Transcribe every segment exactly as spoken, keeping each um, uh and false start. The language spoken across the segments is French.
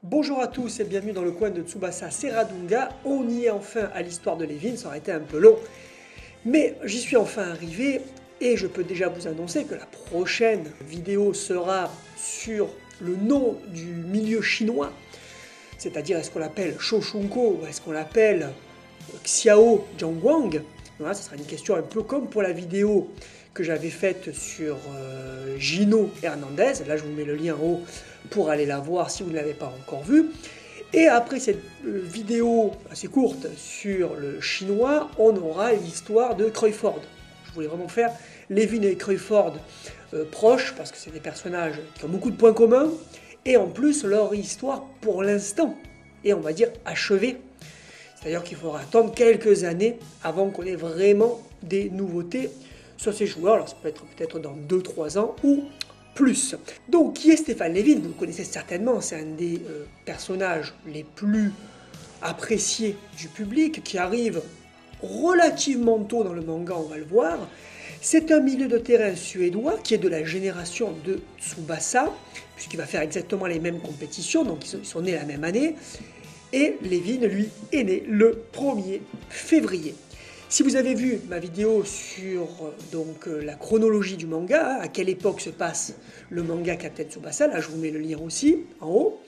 Bonjour à tous et bienvenue dans le coin de Tsubasa Serradunga. On y est enfin à l'histoire de Levin, ça aurait été un peu long. Mais j'y suis enfin arrivé et je peux déjà vous annoncer que la prochaine vidéo sera sur le nom du milieu chinois. C'est-à-dire est-ce qu'on l'appelle Shoshunko ou est-ce qu'on l'appelle Xiao Zhongguang. Voilà, ce sera une question un peu comme pour la vidéo que j'avais faite sur euh, Gino Hernandez. Là, je vous mets le lien en haut pour aller la voir si vous ne l'avez pas encore vue. Et après cette euh, vidéo assez courte sur le chinois, on aura l'histoire de Crawford. Je voulais vraiment faire Levin et Crawford euh, proches, parce que c'est des personnages qui ont beaucoup de points communs, et en plus leur histoire pour l'instant est, on va dire, achevée. C'est-à-dire qu'il faudra attendre quelques années avant qu'on ait vraiment des nouveautés sur ces joueurs. Alors ça peut être peut-être dans deux trois ans ou plus. Donc qui est Stéphane Levin? Vous le connaissez certainement, c'est un des euh, personnages les plus appréciés du public, qui arrive relativement tôt dans le manga, on va le voir. C'est un milieu de terrain suédois qui est de la génération de Tsubasa, puisqu'il va faire exactement les mêmes compétitions, donc ils sont, ils sont nés la même année. Et Levin, lui, est né le premier février. Si vous avez vu ma vidéo sur donc, la chronologie du manga, à quelle époque se passe le manga Captain Tsubasa, là je vous mets le lien aussi, en haut,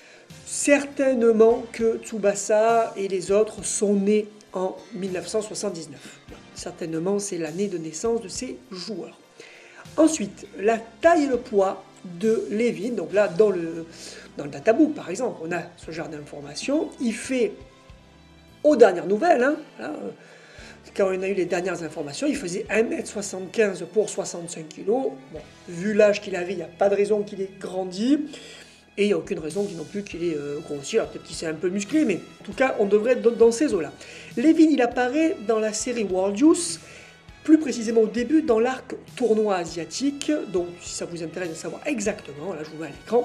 certainement que Tsubasa et les autres sont nés en mille neuf cent soixante-dix-neuf. Certainement, c'est l'année de naissance de ces joueurs. Ensuite, la taille et le poids de Levin, donc là, dans le, dans le databook, par exemple, on a ce genre d'informations. Il fait, aux dernières nouvelles, hein, là, quand on a eu les dernières informations, il faisait un mètre soixante-quinze pour soixante-cinq kilos. Bon, vu l'âge qu'il avait, il n'y a pas de raison qu'il ait grandi. Et il n'y a aucune raison non plus qu'il ait euh, grossi. Alors peut-être qu'il s'est un peu musclé, mais en tout cas, on devrait être dans ces eaux-là. Levin, il apparaît dans la série World Youth, plus précisément au début dans l'arc tournoi asiatique. Donc si ça vous intéresse de savoir exactement, là je vous mets à l'écran,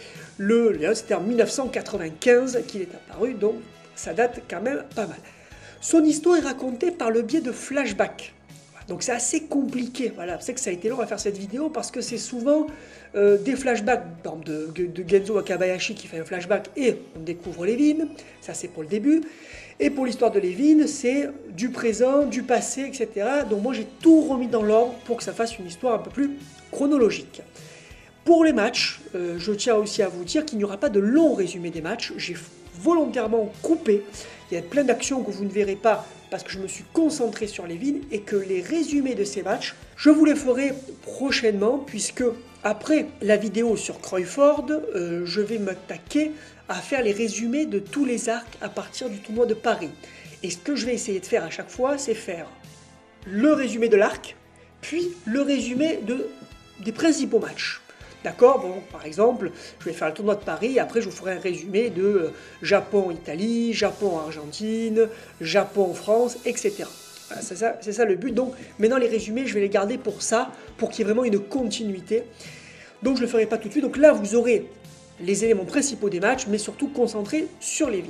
le c'était en mille neuf cent quatre-vingt-quinze qu'il est apparu, donc ça date quand même pas mal. Son histoire est racontée par le biais de flashbacks. Donc c'est assez compliqué, voilà, c'est que ça a été long à faire cette vidéo parce que c'est souvent euh, des flashbacks, par exemple de, de Genzo Wakabayashi qui fait un flashback et on découvre Levin, ça c'est pour le début. Et pour l'histoire de Levin, c'est du présent, du passé, et cetera. Donc moi j'ai tout remis dans l'ordre pour que ça fasse une histoire un peu plus chronologique. Pour les matchs, euh, je tiens aussi à vous dire qu'il n'y aura pas de long résumé des matchs, j'ai volontairement coupé. Il y a plein d'actions que vous ne verrez pas parce que je me suis concentré sur Levin et que les résumés de ces matchs, je vous les ferai prochainement puisque après la vidéo sur Crawford, euh, je vais m'attaquer à faire les résumés de tous les arcs à partir du tournoi de Paris. Et ce que je vais essayer de faire à chaque fois, c'est faire le résumé de l'arc, puis le résumé de, des principaux matchs. D'accord, bon, par exemple, je vais faire le tournoi de Paris, après je vous ferai un résumé de euh, Japon-Italie, Japon-Argentine, Japon-France, et cetera. Voilà, c'est ça, c'est ça le but. Donc maintenant les résumés, je vais les garder pour ça, pour qu'il y ait vraiment une continuité. Donc je ne le ferai pas tout de suite. Donc là, vous aurez les éléments principaux des matchs, mais surtout concentrés sur Levin.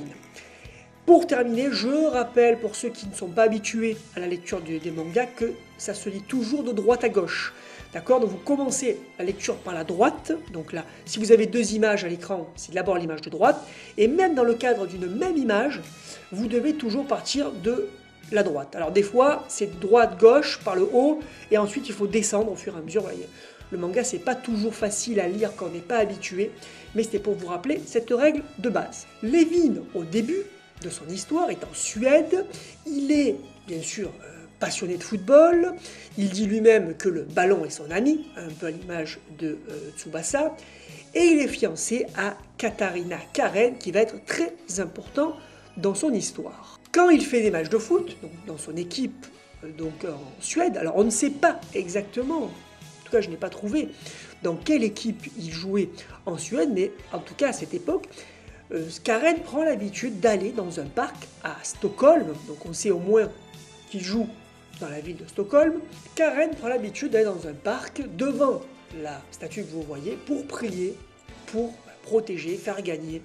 Pour terminer, je rappelle pour ceux qui ne sont pas habitués à la lecture des, des mangas que ça se lit toujours de droite à gauche. D'accord, donc vous commencez la lecture par la droite, donc là, si vous avez deux images à l'écran, c'est d'abord l'image de droite, et même dans le cadre d'une même image, vous devez toujours partir de la droite. Alors des fois, c'est droite-gauche par le haut, et ensuite il faut descendre au fur et à mesure. Voyez. Le manga, c'est pas toujours facile à lire quand on n'est pas habitué, mais c'était pour vous rappeler cette règle de base. Levin, au début de son histoire, est en Suède, il est, bien sûr, euh, passionné de football, il dit lui-même que le ballon est son ami, un peu à l'image de euh, Tsubasa, et il est fiancé à Katarina Karen, qui va être très important dans son histoire. Quand il fait des matchs de foot, donc dans son équipe euh, donc en Suède, alors on ne sait pas exactement, en tout cas je n'ai pas trouvé dans quelle équipe il jouait en Suède, mais en tout cas à cette époque, euh, Karen prend l'habitude d'aller dans un parc à Stockholm, donc on sait au moins qu'il joue dans la ville de Stockholm. Karen prend l'habitude d'aller dans un parc devant la statue que vous voyez pour prier, pour protéger, faire gagner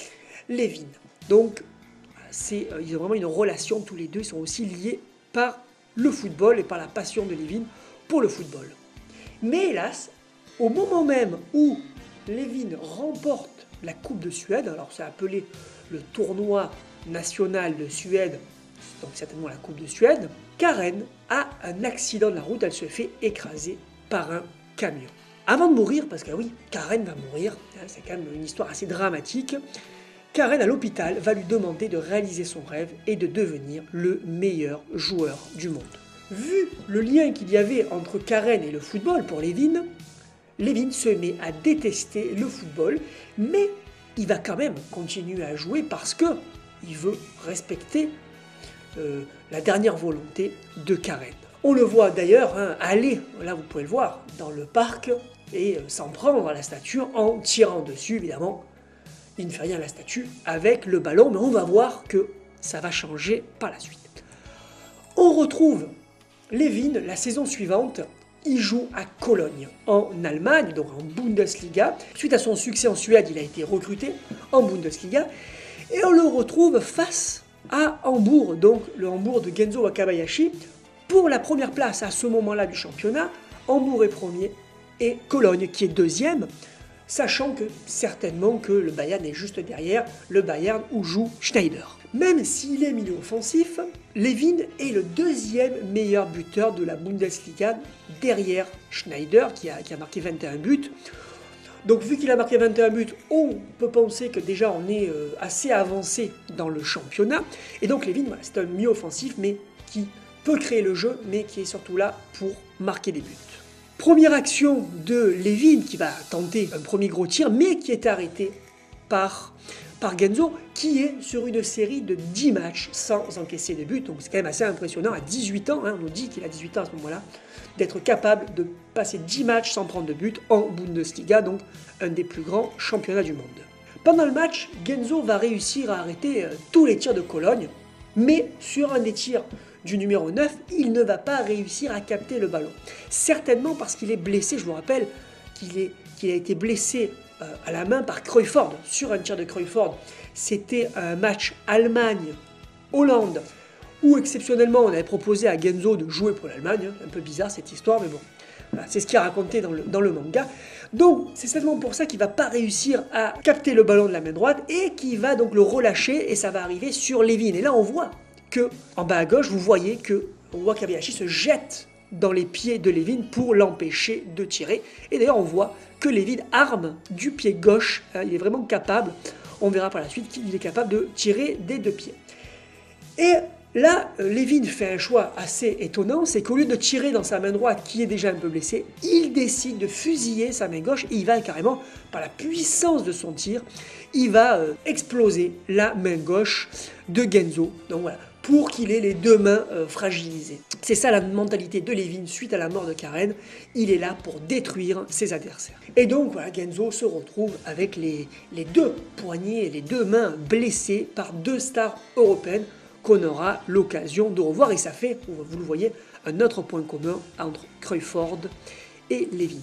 Levin. Donc c'est, euh, ils ont vraiment une relation tous les deux, ils sont aussi liés par le football et par la passion de Levin pour le football. Mais hélas, au moment même où Levin remporte la Coupe de Suède, alors c'est appelé le tournoi national de Suède, donc certainement la Coupe de Suède, Karen a un accident de la route, elle se fait écraser par un camion. Avant de mourir, parce que oui, Karen va mourir, hein, c'est quand même une histoire assez dramatique, Karen à l'hôpital va lui demander de réaliser son rêve et de devenir le meilleur joueur du monde. Vu le lien qu'il y avait entre Karen et le football pour Levin, Levin se met à détester le football, mais il va quand même continuer à jouer parce que il veut respecter euh, la dernière volonté de Karen. On le voit d'ailleurs hein, aller, là vous pouvez le voir, dans le parc et euh, s'en prendre à la statue en tirant dessus, évidemment. Il ne fait rien à la statue avec le ballon, mais on va voir que ça va changer par la suite. On retrouve Levin la saison suivante. Il joue à Cologne, en Allemagne, donc en Bundesliga. Suite à son succès en Suède, il a été recruté en Bundesliga. Et on le retrouve face à Hambourg, donc le Hambourg de Genzo Wakabayashi, pour la première place à ce moment-là du championnat. Hambourg est premier et Cologne qui est deuxième, sachant que certainement que le Bayern est juste derrière, le Bayern où joue Schneider. Même s'il est milieu offensif, Levin est le deuxième meilleur buteur de la Bundesliga derrière Schneider qui a, qui a marqué vingt et un buts. Donc vu qu'il a marqué vingt et un buts, on peut penser que déjà on est euh, assez avancé dans le championnat. Et donc Levin, voilà, c'est un milieu offensif mais qui peut créer le jeu mais qui est surtout là pour marquer des buts. Première action de Levin qui va tenter un premier gros tir mais qui est arrêté par... par Genzo, qui est sur une série de dix matchs sans encaisser de but. Donc c'est quand même assez impressionnant, à dix-huit ans, hein, on nous dit qu'il a dix-huit ans à ce moment-là, d'être capable de passer dix matchs sans prendre de but en Bundesliga, donc un des plus grands championnats du monde. Pendant le match, Genzo va réussir à arrêter euh, tous les tirs de Cologne, mais sur un des tirs du numéro neuf, il ne va pas réussir à capter le ballon. Certainement parce qu'il est blessé, je vous rappelle qu'il est, qu'il a été blessé à la main par Cruyfford, sur un tir de Cruyfford. C'était un match Allemagne-Hollande, où exceptionnellement on avait proposé à Genzo de jouer pour l'Allemagne. Un peu bizarre cette histoire, mais bon, voilà, c'est ce qui est raconté dans le, dans le manga. Donc c'est certainement pour ça qu'il ne va pas réussir à capter le ballon de la main droite, et qu'il va donc le relâcher, et ça va arriver sur Levin. Et là on voit que, en bas à gauche, vous voyez que Wakabayashi se jette dans les pieds de Levin pour l'empêcher de tirer. Et d'ailleurs on voit que Levin arme du pied gauche, hein, il est vraiment capable, on verra par la suite qu'il est capable de tirer des deux pieds. Et là, Levin fait un choix assez étonnant, c'est qu'au lieu de tirer dans sa main droite qui est déjà un peu blessée, il décide de fusiller sa main gauche et il va carrément, par la puissance de son tir, il va euh, exploser la main gauche de Genzo. Donc voilà, pour qu'il ait les deux mains euh, fragilisées. C'est ça la mentalité de Levin suite à la mort de Karen. Il est là pour détruire ses adversaires. Et donc voilà, Genzo se retrouve avec les, les deux poignets, les deux mains blessées par deux stars européennes qu'on aura l'occasion de revoir. Et ça fait, vous le voyez, un autre point commun entre Cruyfford et Levin.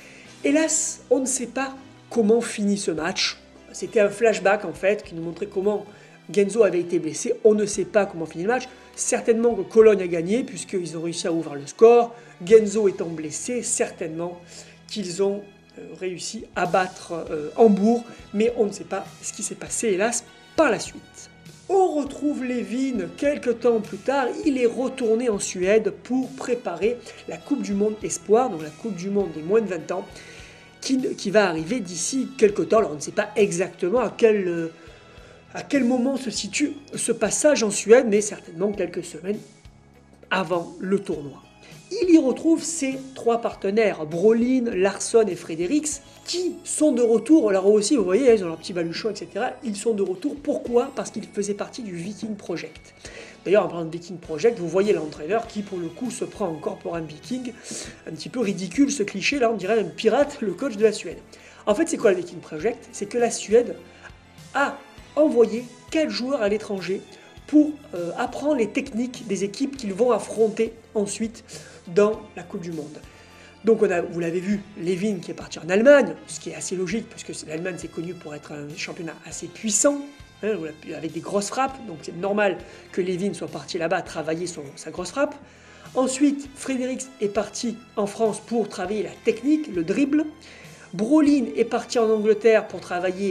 Hélas, on ne sait pas comment finit ce match. C'était un flashback en fait qui nous montrait comment Genzo avait été blessé, on ne sait pas comment finit le match. Certainement que Cologne a gagné puisqu'ils ont réussi à ouvrir le score. Genzo étant blessé, certainement qu'ils ont euh, réussi à battre euh, Hambourg, mais on ne sait pas ce qui s'est passé hélas par la suite. On retrouve Levin quelques temps plus tard, il est retourné en Suède pour préparer la Coupe du Monde Espoir, donc la Coupe du Monde des moins de vingt ans, qui, qui va arriver d'ici quelques temps. Alors on ne sait pas exactement à quel... Euh, à quel moment se situe ce passage en Suède, mais certainement quelques semaines avant le tournoi. Il y retrouve ses trois partenaires, Brolin, Larsson et Fredericks, qui sont de retour. Alors aussi, vous voyez, ils ont leur petit baluchon, et cetera. Ils sont de retour. Pourquoi? Parce qu'ils faisaient partie du Viking Project. D'ailleurs, en parlant de Viking Project, vous voyez l'entraîneur qui, pour le coup, se prend encore pour un Viking. Un petit peu ridicule, ce cliché, là, on dirait un pirate, le coach de la Suède. En fait, c'est quoi le Viking Project? C'est que la Suède a envoyer quatre joueurs à l'étranger pour euh, apprendre les techniques des équipes qu'ils vont affronter ensuite dans la Coupe du Monde. Donc on a, vous l'avez vu, Levin qui est parti en Allemagne, ce qui est assez logique parce que l'Allemagne c'est connu pour être un championnat assez puissant, hein, avec des grosses frappes, donc c'est normal que Levin soit parti là-bas travailler son, sa grosse frappe. Ensuite, Fredericks est parti en France pour travailler la technique, le dribble. Brolin est parti en Angleterre pour travailler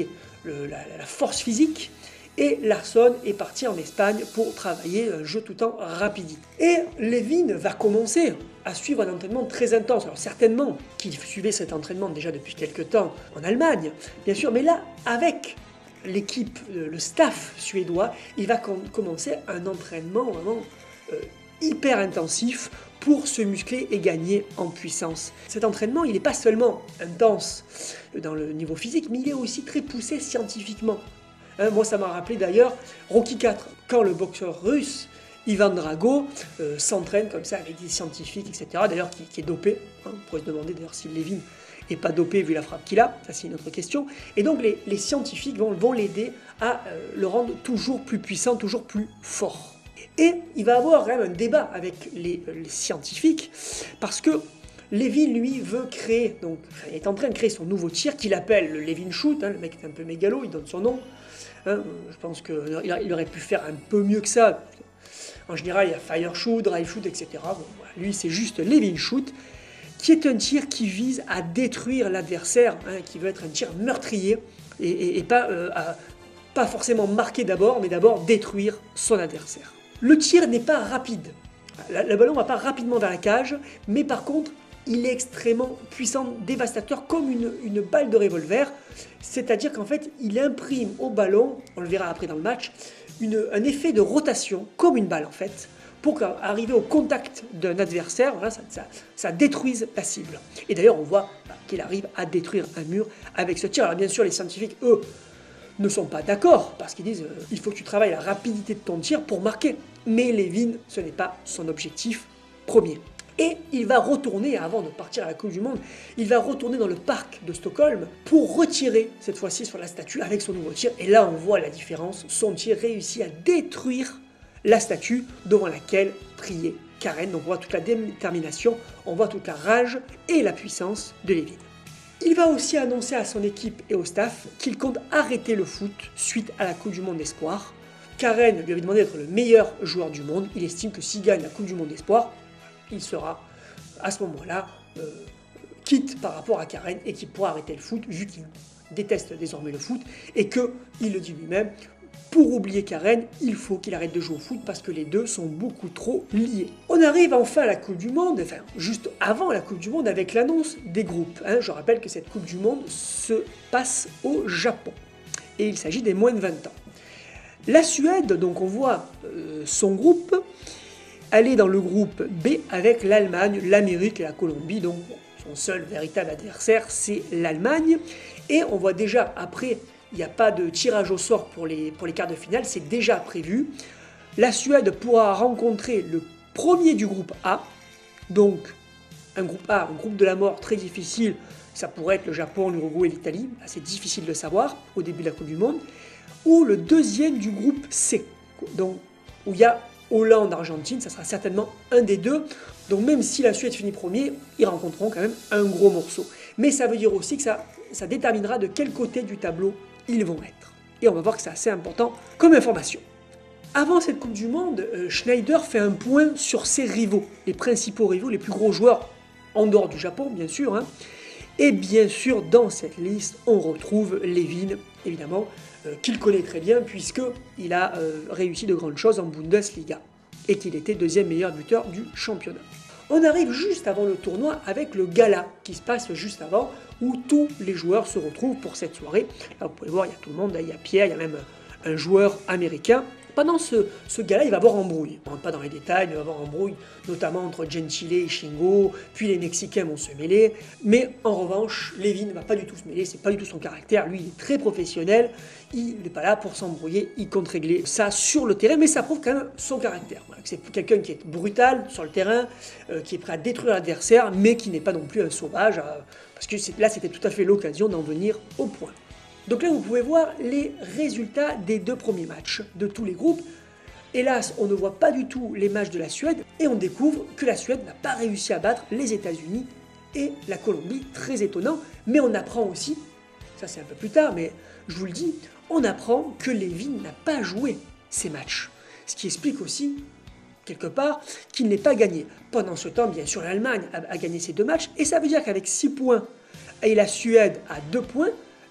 le, la, la force physique. Et Larsson est parti en Espagne pour travailler un jeu tout en rapidité. Et Levin va commencer à suivre un entraînement très intense. Alors certainement qu'il suivait cet entraînement déjà depuis quelques temps en Allemagne, bien sûr, mais là, avec l'équipe, le staff suédois, il va com commencer un entraînement vraiment euh, hyper intensif pour se muscler et gagner en puissance. Cet entraînement, il n'est pas seulement intense dans le niveau physique, mais il est aussi très poussé scientifiquement. Hein, moi, ça m'a rappelé d'ailleurs Rocky quatre, quand le boxeur russe Ivan Drago euh, s'entraîne comme ça avec des scientifiques, et cetera. D'ailleurs, qui, qui est dopé. Hein, on pourrait se demander d'ailleurs si Levin n'est pas dopé vu la frappe qu'il a. Ça, c'est une autre question. Et donc, les, les scientifiques vont, vont l'aider à euh, le rendre toujours plus puissant, toujours plus fort. Et il va avoir quand même un débat avec les, les scientifiques parce que Levin, lui, veut créer, donc, enfin, il est en train de créer son nouveau tir qu'il appelle le Levin Shoot. Hein, le mec est un peu mégalo, il donne son nom. Hein, je pense qu'il aurait pu faire un peu mieux que ça. En général, il y a Fire Shoot, Drive Shoot, et cetera. Bon, voilà. Lui, c'est juste Levin Shoot, qui est un tir qui vise à détruire l'adversaire, hein, qui veut être un tir meurtrier, et, et, et pas, euh, à, pas forcément marquer d'abord, mais d'abord détruire son adversaire. Le tir n'est pas rapide. Le ballon ne va pas rapidement vers la cage, mais par contre, il est extrêmement puissant, dévastateur, comme une, une balle de revolver. C'est-à-dire qu'en fait, il imprime au ballon, on le verra après dans le match, une, un effet de rotation, comme une balle en fait, pour qu'arriver au contact d'un adversaire, voilà, ça, ça, ça détruise la cible. Et d'ailleurs, on voit bah, qu'il arrive à détruire un mur avec ce tir. Alors bien sûr, les scientifiques, eux, ne sont pas d'accord, parce qu'ils disent euh, il faut que tu travailles la rapidité de ton tir pour marquer. Mais Levin, ce n'est pas son objectif premier. Et il va retourner, avant de partir à la Coupe du Monde, il va retourner dans le parc de Stockholm pour retirer, cette fois-ci sur la statue, avec son nouveau tir. Et là, on voit la différence. Son tir réussit à détruire la statue devant laquelle priait Karen. Donc on voit toute la détermination, on voit toute la rage et la puissance de Levin. Il va aussi annoncer à son équipe et au staff qu'il compte arrêter le foot suite à la Coupe du Monde d'Espoir. Karen lui avait demandé d'être le meilleur joueur du monde. Il estime que s'il gagne la Coupe du Monde d'Espoir, il sera à ce moment-là euh, quitte par rapport à Karen et qu'il pourra arrêter le foot vu qu'il déteste désormais le foot et qu'il le dit lui-même, pour oublier Karen, il faut qu'il arrête de jouer au foot parce que les deux sont beaucoup trop liés. On arrive enfin à la Coupe du Monde, enfin juste avant la Coupe du Monde avec l'annonce des groupes. Hein. Je rappelle que cette Coupe du Monde se passe au Japon et il s'agit des moins de vingt ans. La Suède, donc on voit euh, son groupe, elle est dans le groupe B avec l'Allemagne, l'Amérique et la Colombie, donc son seul véritable adversaire c'est l'Allemagne. Et on voit déjà après, il n'y a pas de tirage au sort pour les, pour les quarts de finale, c'est déjà prévu. La Suède pourra rencontrer le premier du groupe A, donc un groupe A, un groupe de la mort très difficile, ça pourrait être le Japon, l'Uruguay et l'Italie, c'est difficile de savoir au début de la Coupe du Monde, ou le deuxième du groupe C, donc, où il y a Hollande, Argentine, ça sera certainement un des deux. Donc même si la Suède finit premier, ils rencontreront quand même un gros morceau. Mais ça veut dire aussi que ça, ça déterminera de quel côté du tableau ils vont être. Et on va voir que c'est assez important comme information. Avant cette Coupe du Monde, Schneider fait un point sur ses rivaux, les principaux rivaux, les plus gros joueurs en dehors du Japon, bien sûr. Hein. Et bien sûr, dans cette liste, on retrouve Levin, évidemment, euh, qu'il connaît très bien puisqu'il a euh, réussi de grandes choses en Bundesliga et qu'il était deuxième meilleur buteur du championnat. On arrive juste avant le tournoi avec le gala qui se passe juste avant où tous les joueurs se retrouvent pour cette soirée. Là, vous pouvez voir, il y a tout le monde, il y a Pierre, il y a même un joueur américain. Pendant ce, ce gala, il va y avoir embrouille. On ne rentre pas dans les détails, mais il va y avoir embrouille, notamment entre Gentile et Shingo, puis les Mexicains vont se mêler. Mais en revanche, Levin ne va pas du tout se mêler, c'est pas du tout son caractère. Lui, il est très professionnel, il n'est pas là pour s'embrouiller, il compte régler ça sur le terrain, mais ça prouve quand même son caractère. Voilà, c'est quelqu'un qui est brutal sur le terrain, euh, qui est prêt à détruire l'adversaire, mais qui n'est pas non plus un sauvage, euh, parce que là, c'était tout à fait l'occasion d'en venir au point. Donc là, vous pouvez voir les résultats des deux premiers matchs de tous les groupes. Hélas, on ne voit pas du tout les matchs de la Suède et on découvre que la Suède n'a pas réussi à battre les États-Unis et la Colombie. Très étonnant, mais on apprend aussi, ça c'est un peu plus tard, mais je vous le dis, on apprend que Levin n'a pas joué ces matchs. Ce qui explique aussi, quelque part, qu'il n'est pas gagné. Pendant ce temps, bien sûr, l'Allemagne a, a gagné ces deux matchs et ça veut dire qu'avec six points et la Suède à deux points,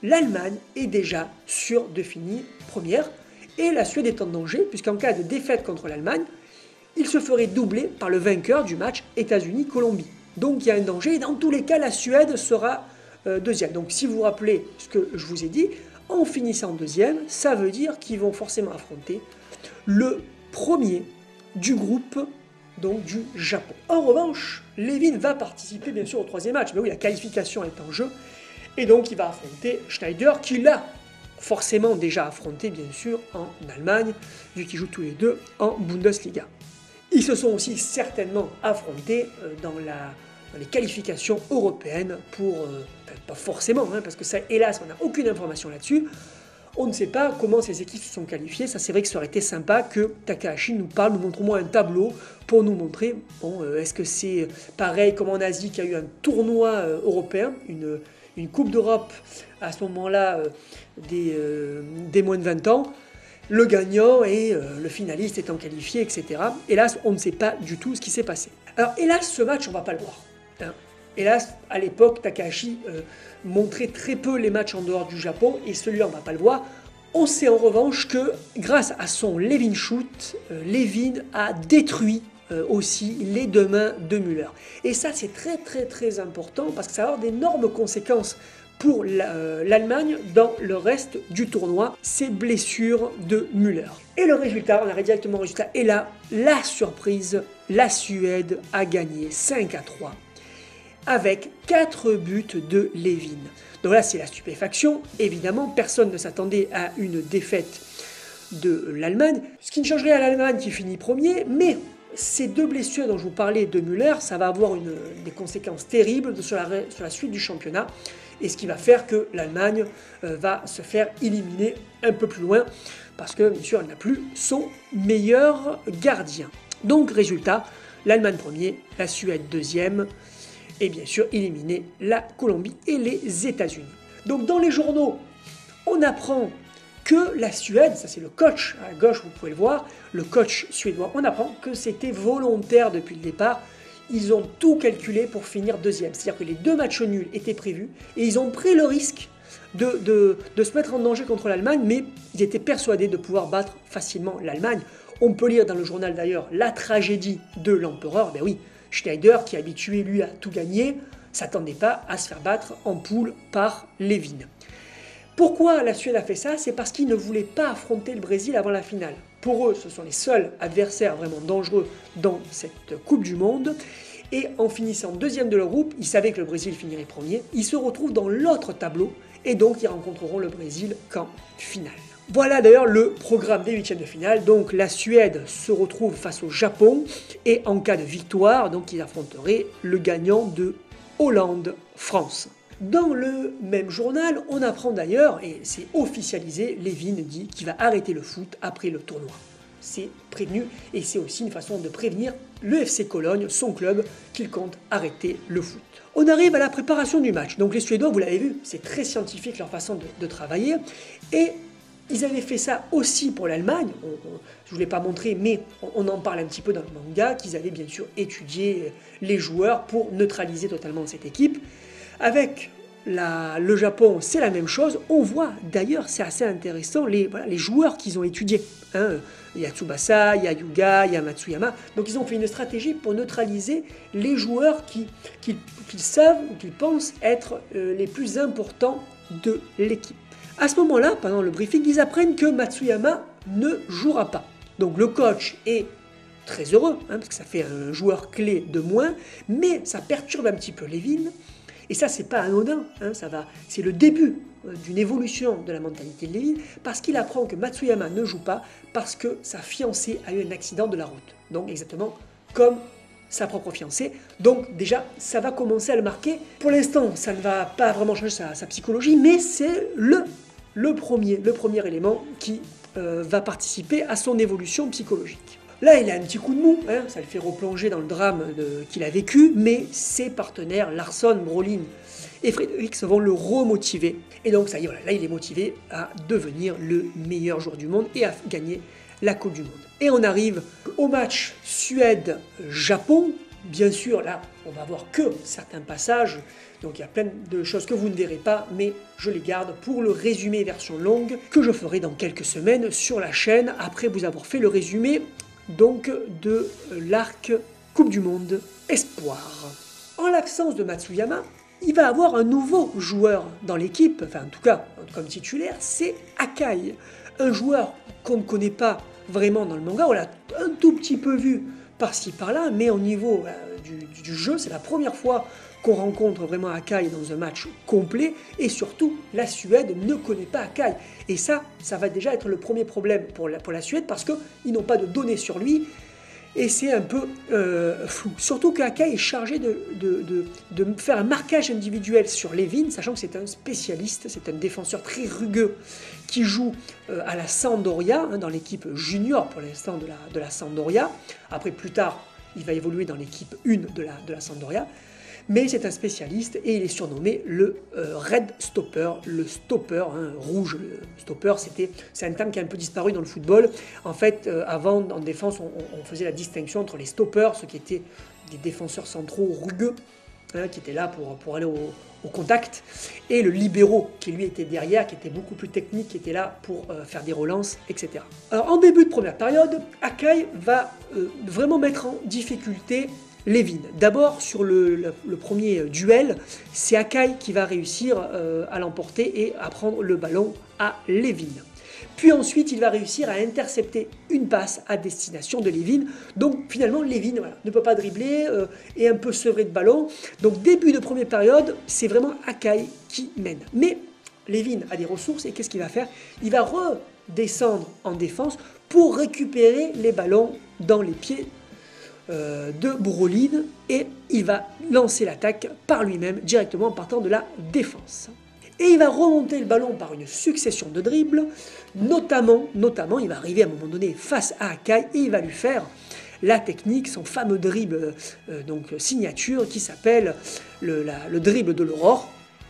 l'Allemagne est déjà sûre de finir première et la Suède est en danger puisqu'en cas de défaite contre l'Allemagne, il se ferait doubler par le vainqueur du match États-Unis-Colombie. Donc il y a un danger et dans tous les cas la Suède sera euh, deuxième. Donc si vous vous rappelez ce que je vous ai dit, en finissant deuxième, ça veut dire qu'ils vont forcément affronter le premier du groupe, donc du Japon. En revanche, Levin va participer bien sûr au troisième match, mais oui, la qualification est en jeu, et donc il va affronter Schneider, qui l'a forcément déjà affronté bien sûr en Allemagne, vu qu'ils jouent tous les deux en Bundesliga. Ils se sont aussi certainement affrontés dans, la, dans les qualifications européennes pour, euh, enfin, pas forcément, hein, parce que ça, hélas, on n'a aucune information là-dessus. On ne sait pas comment ces équipes se sont qualifiées. Ça, c'est vrai que ça aurait été sympa que Takahashi nous parle, nous montre au moins un tableau pour nous montrer, bon, euh, est-ce que c'est pareil comme en Asie, qu'il y a eu un tournoi euh, européen, une, une Coupe d'Europe à ce moment-là euh, des, euh, des moins de vingt ans, le gagnant et euh, le finaliste étant qualifié, et cetera. Hélas, on ne sait pas du tout ce qui s'est passé. Alors, hélas, ce match, on ne va pas le voir. Hein. Hélas, à l'époque, Takahashi euh, montrait très peu les matchs en dehors du Japon, et celui-là, on ne va pas le voir. On sait en revanche que, grâce à son Levin Shoot, euh, Levin a détruit euh, aussi les deux mains de Müller. Et ça, c'est très très très important, parce que ça va avoir d'énormes conséquences pour l'Allemagne dans le reste du tournoi, ces blessures de Müller. Et le résultat, on arrive directement au résultat, et là, la surprise, la Suède a gagné cinq à trois. Avec quatre buts de Levin. Donc là, c'est la stupéfaction. Évidemment, personne ne s'attendait à une défaite de l'Allemagne, ce qui ne changerait à l'Allemagne qui finit premier, mais ces deux blessures dont je vous parlais de Müller, ça va avoir une, des conséquences terribles sur la, sur la suite du championnat, et ce qui va faire que l'Allemagne euh, va se faire éliminer un peu plus loin, parce que bien sûr, elle n'a plus son meilleur gardien. Donc, résultat, l'Allemagne premier, la Suède deuxième, et bien sûr éliminer la Colombie et les États-Unis. Donc dans les journaux, on apprend que la Suède, ça c'est le coach, à gauche vous pouvez le voir, le coach suédois, on apprend que c'était volontaire depuis le départ. Ils ont tout calculé pour finir deuxième, c'est-à-dire que les deux matchs nuls étaient prévus et ils ont pris le risque de, de, de se mettre en danger contre l'Allemagne, mais ils étaient persuadés de pouvoir battre facilement l'Allemagne. On peut lire dans le journal d'ailleurs la tragédie de l'empereur, ben oui, Schneider, qui est habitué, lui, à tout gagner, s'attendait pas à se faire battre en poule par Levin. Pourquoi la Suède a fait ça? C'est parce qu'ils ne voulaient pas affronter le Brésil avant la finale. Pour eux, ce sont les seuls adversaires vraiment dangereux dans cette Coupe du Monde. Et en finissant deuxième de leur groupe, ils savaient que le Brésil finirait premier. Ils se retrouvent dans l'autre tableau et donc ils rencontreront le Brésil qu'en finale. Voilà d'ailleurs le programme des huitièmes de finale. Donc la Suède se retrouve face au Japon et en cas de victoire, donc ils affronteraient le gagnant de Hollande-France. Dans le même journal, on apprend d'ailleurs, et c'est officialisé, Levin dit qu'il va arrêter le foot après le tournoi. C'est prévenu et c'est aussi une façon de prévenir le F C Cologne, son club, qu'il compte arrêter le foot. On arrive à la préparation du match. Donc les Suédois, vous l'avez vu, c'est très scientifique leur façon de, de travailler. Et ils avaient fait ça aussi pour l'Allemagne, je ne vous l'ai pas montré, mais on en parle un petit peu dans le manga, qu'ils avaient bien sûr étudié les joueurs pour neutraliser totalement cette équipe. Avec la, le Japon, c'est la même chose. On voit d'ailleurs, c'est assez intéressant, les, voilà, les joueurs qu'ils ont étudiés. Hein. Il y a Tsubasa, il y a Yuga, il y a Matsuyama. Donc ils ont fait une stratégie pour neutraliser les joueurs qui, qui, qu'ils savent ou qu'ils pensent être euh, les plus importants de l'équipe. À ce moment-là, pendant le briefing, ils apprennent que Matsuyama ne jouera pas. Donc le coach est très heureux, hein, parce que ça fait un joueur clé de moins, mais ça perturbe un petit peu Levin. Et ça, c'est pas anodin, hein, ça va, c'est le début euh, d'une évolution de la mentalité de Levin, parce qu'il apprend que Matsuyama ne joue pas parce que sa fiancée a eu un accident de la route. Donc exactement comme sa propre fiancée. Donc déjà, ça va commencer à le marquer. Pour l'instant, ça ne va pas vraiment changer sa, sa psychologie, mais c'est le, le, premier, le premier élément qui euh, va participer à son évolution psychologique. Là, il a un petit coup de mou, hein, ça le fait replonger dans le drame qu'il a vécu, mais ses partenaires, Larsson, Brolin et Fredericks, vont le remotiver. Et donc, ça y est, voilà, là, il est motivé à devenir le meilleur joueur du monde et à gagner la Coupe du Monde. Et on arrive au match Suède-Japon. Bien sûr, là, on va voir que certains passages, donc il y a plein de choses que vous ne verrez pas, mais je les garde pour le résumé version longue que je ferai dans quelques semaines sur la chaîne, après vous avoir fait le résumé donc de l'arc Coupe du Monde Espoir. En l'absence de Matsuyama, il va avoir un nouveau joueur dans l'équipe, enfin en tout cas comme titulaire, c'est Akai, un joueur qu'on ne connaît pas vraiment dans le manga, on l'a un tout petit peu vu par-ci par-là, mais au niveau euh, du, du jeu, c'est la première fois qu'on rencontre vraiment Akai dans un match complet, et surtout, la Suède ne connaît pas Akai. Et ça, ça va déjà être le premier problème pour la, pour la Suède, parce qu'ils n'ont pas de données sur lui, et c'est un peu euh, flou. Surtout qu'Akai est chargé de, de, de, de faire un marquage individuel sur Levin, sachant que c'est un spécialiste, c'est un défenseur très rugueux, qui joue euh, à la Sampdoria, hein, dans l'équipe junior pour l'instant de la, de la Sampdoria. Après, plus tard, il va évoluer dans l'équipe un de la, de la Sampdoria. Mais c'est un spécialiste et il est surnommé le euh, Red Stopper, le stopper, hein, rouge. Le stopper, c'était, c'est un terme qui a un peu disparu dans le football. En fait, euh, avant, en défense, on, on faisait la distinction entre les stoppers, ceux qui étaient des défenseurs centraux rugueux, hein, qui étaient là pour, pour aller au, au contact, et le libéraux, qui lui était derrière, qui était beaucoup plus technique, qui était là pour euh, faire des relances, et cetera. Alors, en début de première période, Akai va euh, vraiment mettre en difficulté Levin. D'abord, sur le, le, le premier duel, c'est Akai qui va réussir euh, à l'emporter et à prendre le ballon à Levin. Puis ensuite, il va réussir à intercepter une passe à destination de Levin. Donc finalement, Levin voilà, ne peut pas dribbler, euh, est un peu sevré de ballon. Donc début de première période, c'est vraiment Akai qui mène. Mais Levin a des ressources et qu'est-ce qu'il va faire? Il va redescendre en défense pour récupérer les ballons dans les pieds de Brolin et il va lancer l'attaque par lui-même directement en partant de la défense. Et il va remonter le ballon par une succession de dribbles, notamment, notamment il va arriver à un moment donné face à Akai et il va lui faire la technique, son fameux dribble euh, donc signature qui s'appelle le, la, le dribble de l'aurore.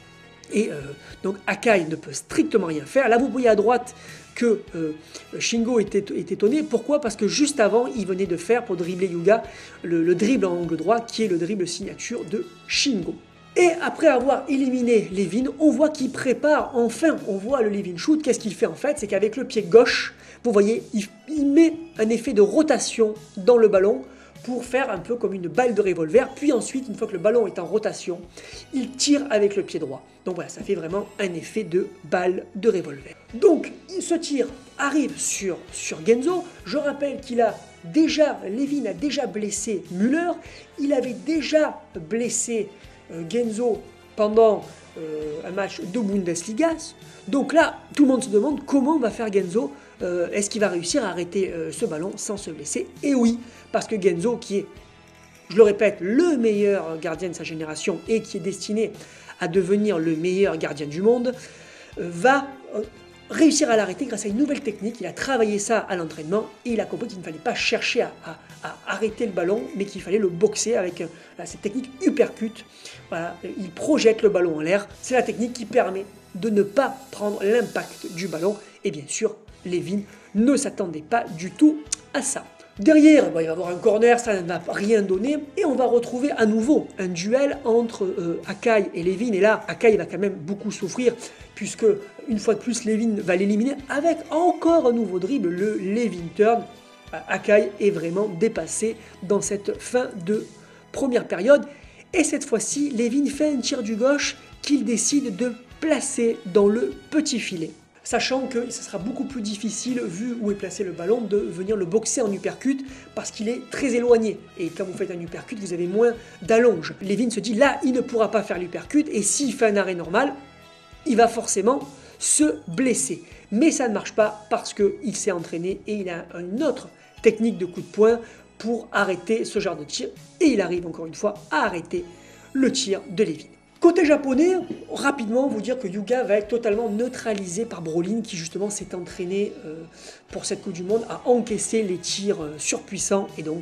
Et euh, donc Akai ne peut strictement rien faire. Là vous voyez à droite que euh, Shingo est, est étonné. Pourquoi? Parce que juste avant, il venait de faire, pour dribbler Yuga, le, le dribble en angle droit, qui est le dribble signature de Shingo. Et après avoir éliminé Levin, on voit qu'il prépare, enfin, on voit le Levin shoot. Qu'est-ce qu'il fait en fait? C'est qu'avec le pied gauche, vous voyez, il, il met un effet de rotation dans le ballon, pour faire un peu comme une balle de revolver, puis ensuite, une fois que le ballon est en rotation, il tire avec le pied droit. Donc voilà, ça fait vraiment un effet de balle de revolver. Donc, ce tir arrive sur, sur Genzo. Je rappelle qu'il a déjà, Levin a déjà blessé Müller, il avait déjà blessé euh, Genzo pendant euh, un match de Bundesliga. Donc là, tout le monde se demande comment va faire Genzo. Euh, Est-ce qu'il va réussir à arrêter euh, ce ballon sans se blesser? Et oui, parce que Genzo, qui est, je le répète, le meilleur gardien de sa génération et qui est destiné à devenir le meilleur gardien du monde, euh, va euh, réussir à l'arrêter grâce à une nouvelle technique. Il a travaillé ça à l'entraînement et il a compris qu'il ne fallait pas chercher à, à, à arrêter le ballon, mais qu'il fallait le boxer avec euh, cette technique uppercut. Voilà, il projette le ballon en l'air. C'est la technique qui permet de ne pas prendre l'impact du ballon. Et bien sûr, Levin ne s'attendait pas du tout à ça. Derrière, bon, il va y avoir un corner, ça n'a rien donné. Et on va retrouver à nouveau un duel entre euh, Akai et Levin. Et là, Akai va quand même beaucoup souffrir, puisque une fois de plus, Levin va l'éliminer avec encore un nouveau dribble, le Levin turn. Akai est vraiment dépassé dans cette fin de première période. Et cette fois-ci, Levin fait un tir du gauche qu'il décide de placer dans le petit filet. Sachant que ce sera beaucoup plus difficile, vu où est placé le ballon, de venir le boxer en uppercut parce qu'il est très éloigné. Et quand vous faites un uppercut, vous avez moins d'allonge. Levin se dit là, il ne pourra pas faire l'uppercut et s'il fait un arrêt normal, il va forcément se blesser. Mais ça ne marche pas parce qu'il s'est entraîné et il a une autre technique de coup de poing pour arrêter ce genre de tir. Et il arrive encore une fois à arrêter le tir de Levin. Côté japonais, rapidement vous dire que Yuga va être totalement neutralisé par Brolin qui justement s'est entraîné euh, pour cette Coupe du Monde à encaisser les tirs euh, surpuissants et donc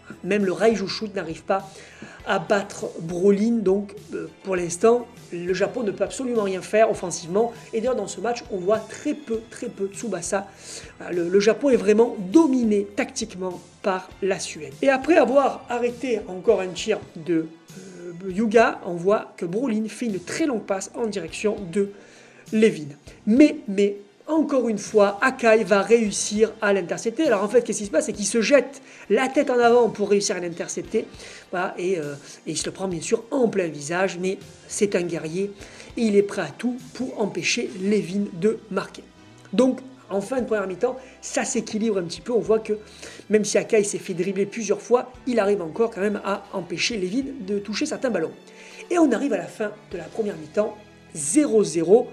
Même le Raijushu n'arrive pas à battre Brolin, donc euh, pour l'instant, le Japon ne peut absolument rien faire offensivement. Et d'ailleurs, dans ce match, on voit très peu, très peu Tsubasa. Le, le Japon est vraiment dominé tactiquement par la Suède. Et après avoir arrêté encore un tir de euh, Hyuga, on voit que Brolin fait une très longue passe en direction de Levin. Mais, mais, encore une fois, Akai va réussir à l'intercepter. Alors en fait, qu'est-ce qui se passe? C'est qu'il se jette la tête en avant pour réussir à l'intercepter. Voilà, et, euh, et il se le prend bien sûr en plein visage, mais c'est un guerrier et il est prêt à tout pour empêcher Levin de marquer. Donc, en fin de première mi-temps, ça s'équilibre un petit peu. On voit que même si Akai s'est fait dribbler plusieurs fois, il arrive encore quand même à empêcher Levin de toucher certains ballons. Et on arrive à la fin de la première mi-temps, zéro zéro.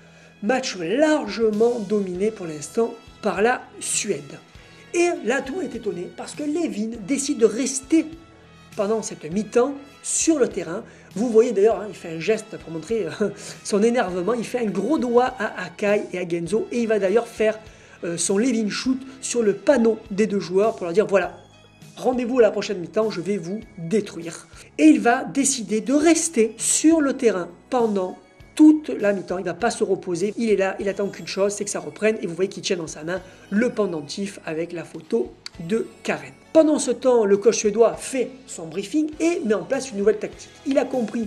Match largement dominé pour l'instant par la Suède. Et là, tout le monde est étonné parce que Levin décide de rester pendant cette mi-temps sur le terrain. Vous voyez d'ailleurs, hein, il fait un geste pour montrer euh, son énervement. Il fait un gros doigt à Akai et à Genzo. Et il va d'ailleurs faire euh, son Levin shoot sur le panneau des deux joueurs pour leur dire voilà, rendez-vous à la prochaine mi-temps, je vais vous détruire. Et il va décider de rester sur le terrain pendant toute la mi-temps, il ne va pas se reposer, il est là, il attend qu'une chose, c'est que ça reprenne, et vous voyez qu'il tient dans sa main le pendentif avec la photo de Karen. Pendant ce temps, le coach suédois fait son briefing et met en place une nouvelle tactique. Il a compris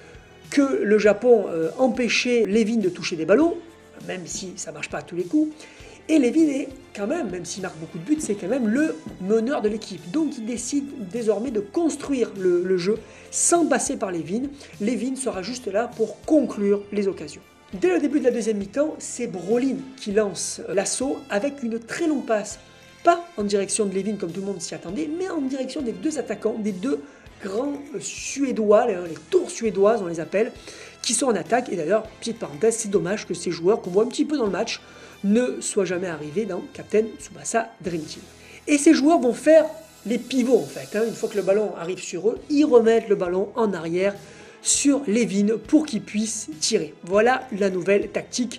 que le Japon euh, empêchait Levin de toucher des ballons, même si ça ne marche pas à tous les coups, et Levin est quand même, même s'il marque beaucoup de buts, c'est quand même le meneur de l'équipe. Donc il décide désormais de construire le, le jeu sans passer par Levin. Levin sera juste là pour conclure les occasions. Dès le début de la deuxième mi-temps, c'est Brolin qui lance l'assaut avec une très longue passe. Pas en direction de Levin comme tout le monde s'y attendait, mais en direction des deux attaquants, des deux grands Suédois, les, les tours suédoises on les appelle, qui sont en attaque. Et d'ailleurs, petite parenthèse, c'est dommage que ces joueurs qu'on voit un petit peu dans le match ne soient jamais arrivés dans Captain Tsubasa Dream Team. Et ces joueurs vont faire les pivots en fait. Hein. Une fois que le ballon arrive sur eux, ils remettent le ballon en arrière sur Levin pour qu'il puisse tirer. Voilà la nouvelle tactique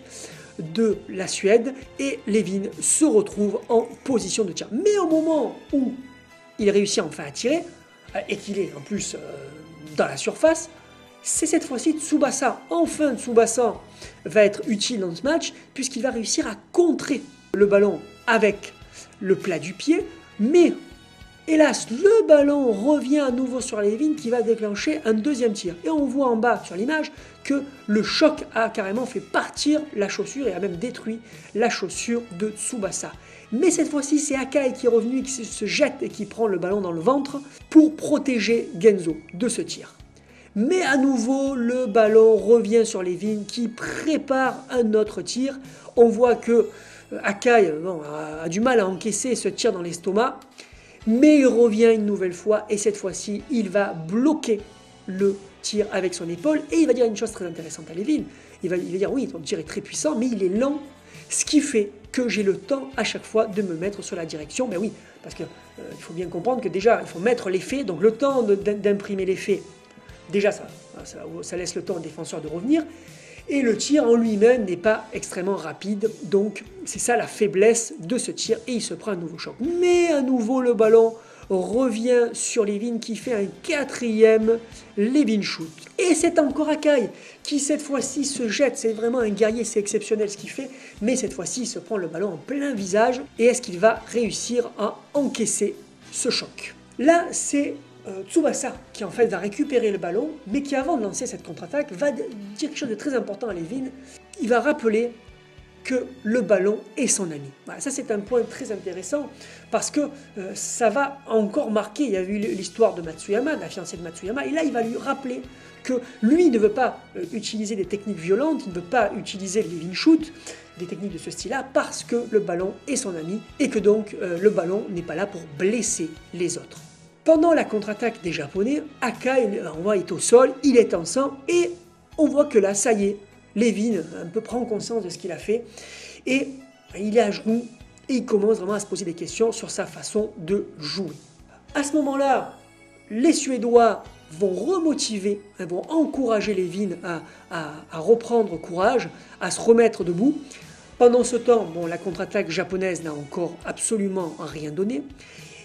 de la Suède et Levin se retrouve en position de tir. Mais au moment où il réussit enfin à tirer, et qu'il est en plus euh, dans la surface, c'est cette fois-ci Tsubasa. Enfin, Tsubasa va être utile dans ce match puisqu'il va réussir à contrer le ballon avec le plat du pied. Mais, hélas, le ballon revient à nouveau sur Levin qui va déclencher un deuxième tir. Et on voit en bas sur l'image que le choc a carrément fait partir la chaussure et a même détruit la chaussure de Tsubasa. Mais cette fois-ci, c'est Akai qui est revenu, qui se jette et qui prend le ballon dans le ventre pour protéger Genzo de ce tir. Mais à nouveau, le ballon revient sur Levin qui prépare un autre tir. On voit que Akai bon, a, a du mal à encaisser ce tir dans l'estomac. Mais il revient une nouvelle fois et cette fois-ci, il va bloquer le tir avec son épaule. Et il va dire une chose très intéressante à Levin. Il va, il va dire oui, ton tir est très puissant, mais il est lent. Ce qui fait que j'ai le temps à chaque fois de me mettre sur la direction. Mais oui, parce qu'il euh, faut bien comprendre que déjà, il faut mettre l'effet. Donc le temps d'imprimer l'effet. Déjà, ça, ça, ça laisse le temps au défenseur de revenir. Et le tir en lui-même n'est pas extrêmement rapide. Donc, c'est ça la faiblesse de ce tir. Et il se prend un nouveau choc. Mais à nouveau, le ballon revient sur Levin qui fait un quatrième Levin shoot. Et c'est encore Akai qui, cette fois-ci, se jette. C'est vraiment un guerrier, c'est exceptionnel ce qu'il fait. Mais cette fois-ci, il se prend le ballon en plein visage. Et est-ce qu'il va réussir à encaisser ce choc? Là, c'est Euh, Tsubasa qui en fait va récupérer le ballon, mais qui avant de lancer cette contre-attaque va dire quelque chose de très important à Levin. Il va rappeler que le ballon est son ami. Voilà, ça c'est un point très intéressant parce que euh, ça va encore marquer. Il y a eu l'histoire de Matsuyama, la fiancée de Matsuyama, et là il va lui rappeler que lui ne veut pas euh, utiliser des techniques violentes, il ne veut pas utiliser le Levin shoot, des techniques de ce style-là, parce que le ballon est son ami et que donc euh, le ballon n'est pas là pour blesser les autres. Pendant la contre-attaque des Japonais, Akai, on voit, est au sol, il est en sang, et on voit que là, ça y est, Levin un peu prend conscience de ce qu'il a fait, et il est à genoux, et il commence vraiment à se poser des questions sur sa façon de jouer. À ce moment-là, les Suédois vont remotiver, vont encourager Levin à, à, à reprendre courage, à se remettre debout. Pendant ce temps, bon, la contre-attaque japonaise n'a encore absolument rien donné.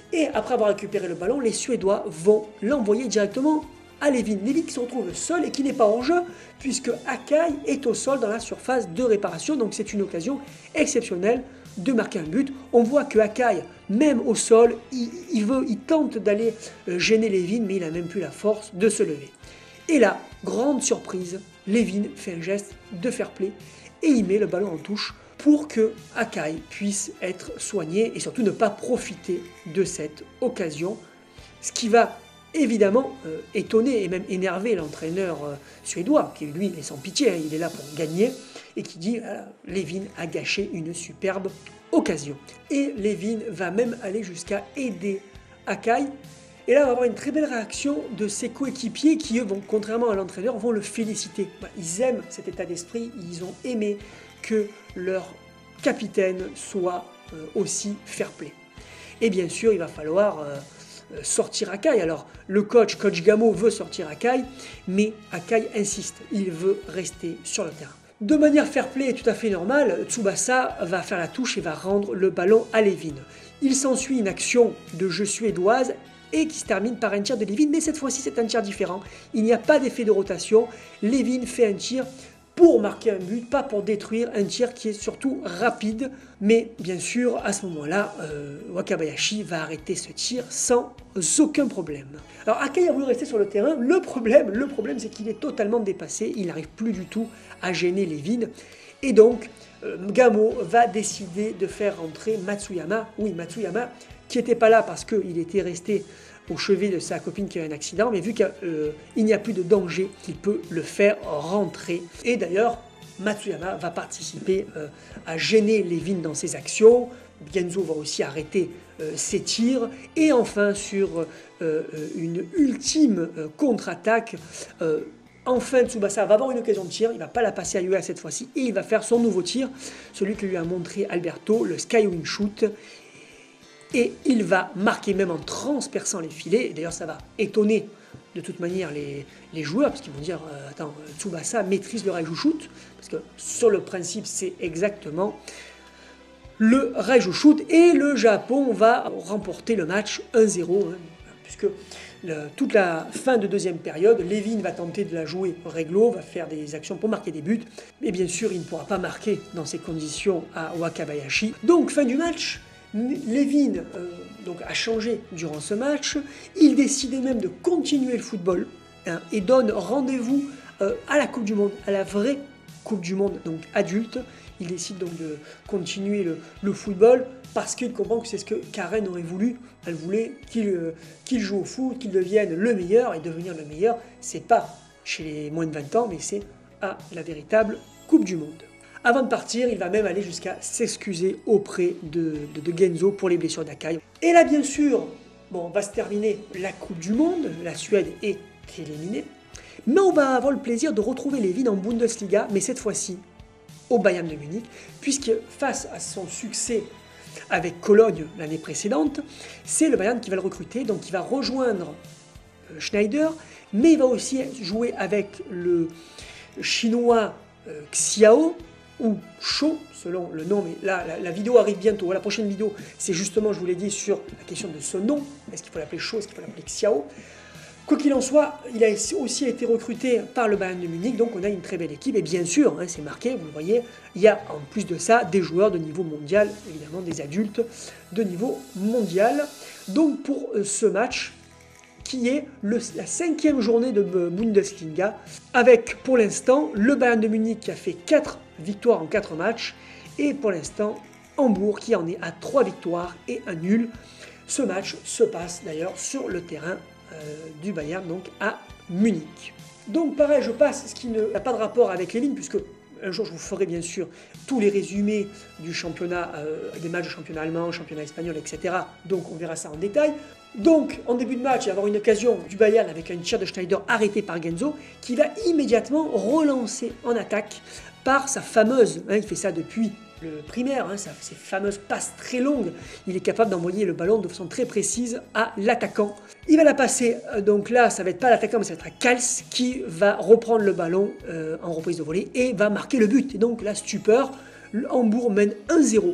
Et après avoir récupéré le ballon, les Suédois vont l'envoyer directement à Levin. Levin qui se retrouve seul et qui n'est pas en jeu, puisque Akai est au sol dans la surface de réparation. Donc c'est une occasion exceptionnelle de marquer un but. On voit que Akai, même au sol, il, il, veut, il tente d'aller gêner Levin, mais il n'a même plus la force de se lever. Et là, grande surprise, Levin fait un geste de fair play et il met le ballon en touche pour que Akai puisse être soigné et surtout ne pas profiter de cette occasion. Ce qui va évidemment euh, étonner et même énerver l'entraîneur euh, suédois, qui lui est sans pitié, hein, il est là pour gagner, et qui dit ah, « Levin a gâché une superbe occasion ». Et Levin va même aller jusqu'à aider Akai. Et là, on va avoir une très belle réaction de ses coéquipiers qui, eux, vont, contrairement à l'entraîneur, vont le féliciter. Ils aiment cet état d'esprit, ils ont aimé que leur capitaine soit euh, aussi fair-play. Et bien sûr, il va falloir euh, sortir Akai. Alors, le coach, coach Gamo, veut sortir Akai, mais Akai insiste, il veut rester sur le terrain. De manière fair-play et tout à fait normale, Tsubasa va faire la touche et va rendre le ballon à Levin. Il s'ensuit une action de jeu suédoise et qui se termine par un tir de Levin, mais cette fois-ci c'est un tir différent. Il n'y a pas d'effet de rotation. Levin fait un tir pour marquer un but, pas pour détruire, un tir qui est surtout rapide. Mais bien sûr, à ce moment-là, euh, Wakabayashi va arrêter ce tir sans aucun problème. Alors Akai a voulu rester sur le terrain. Le problème, le problème c'est qu'il est totalement dépassé. Il n'arrive plus du tout à gêner Levin. Et donc, euh, Gamo va décider de faire rentrer Matsuyama. Oui, Matsuyama, qui n'était pas là parce qu'il était resté au chevet de sa copine qui a eu un accident, mais vu qu'il euh, n'y a plus de danger, il peut le faire rentrer. Et d'ailleurs, Matsuyama va participer euh, à gêner Levin dans ses actions. Genzo va aussi arrêter euh, ses tirs. Et enfin, sur euh, une ultime euh, contre-attaque, euh, enfin Tsubasa va avoir une occasion de tir. Il ne va pas la passer à Yua cette fois-ci et il va faire son nouveau tir, celui que lui a montré Alberto, le Skywing Shoot. Et il va marquer même en transperçant les filets. D'ailleurs, ça va étonner de toute manière les, les joueurs, parce qu'ils vont dire euh, attends, Tsubasa maîtrise le Raiju Shoot, parce que sur le principe, c'est exactement le Raiju Shoot. Et le Japon va remporter le match un zéro, hein, puisque le, toute la fin de deuxième période, Levin va tenter de la jouer réglo, va faire des actions pour marquer des buts. Mais bien sûr, il ne pourra pas marquer dans ces conditions à Wakabayashi. Donc, fin du match. Levin euh, donc, a changé durant ce match, il décidait même de continuer le football hein, et donne rendez-vous euh, à la Coupe du Monde, à la vraie Coupe du Monde, donc adulte. Il décide donc de continuer le, le football parce qu'il comprend que c'est ce que Karen aurait voulu. Elle voulait qu'il euh, qu'il joue au foot, qu'il devienne le meilleur, et devenir le meilleur, c'est pas chez les moins de vingt ans, mais c'est à la véritable Coupe du Monde. Avant de partir, il va même aller jusqu'à s'excuser auprès de, de, de Genzo pour les blessures d'Akai. Et là, bien sûr, bon, va se terminer la Coupe du Monde, la Suède est éliminée, mais on va avoir le plaisir de retrouver Levin en Bundesliga, mais cette fois-ci au Bayern de Munich, puisque face à son succès avec Cologne l'année précédente, c'est le Bayern qui va le recruter, donc il va rejoindre Schneider, mais il va aussi jouer avec le chinois euh, Xiao, ou Cho, selon le nom, mais là, la, la vidéo arrive bientôt. La prochaine vidéo, c'est justement, je vous l'ai dit, sur la question de ce nom. Est-ce qu'il faut l'appeler Cho, est-ce qu'il faut l'appeler Xiao? Quoi qu'il en soit, il a aussi été recruté par le Bayern de Munich, donc on a une très belle équipe. Et bien sûr, hein, c'est marqué, vous le voyez, il y a en plus de ça des joueurs de niveau mondial, évidemment des adultes de niveau mondial. Donc pour euh, ce match, qui est le, la cinquième journée de Bundesliga, avec pour l'instant le Bayern de Munich qui a fait quatre victoires en quatre matchs, et pour l'instant Hambourg qui en est à trois victoires et un nul. Ce match se passe d'ailleurs sur le terrain euh, du Bayern, donc à Munich. Donc pareil, je passe ce qui n'a pas de rapport avec les lignes, puisque un jour je vous ferai bien sûr tous les résumés du championnat, euh, des matchs de championnat allemand, championnat espagnol, et cetera. Donc on verra ça en détail. Donc, en début de match, il va y avoir une occasion du Bayern avec un tir de Schneider arrêté par Genzo, qui va immédiatement relancer en attaque par sa fameuse, hein, il fait ça depuis le primaire, hein, ça, ces fameuses passes très longues, il est capable d'envoyer le ballon de façon très précise à l'attaquant. Il va la passer, euh, donc là, ça va être pas l'attaquant, mais ça va être à Kals qui va reprendre le ballon euh, en reprise de volée et va marquer le but. Et donc, la stupeur, le Hambourg mène un zéro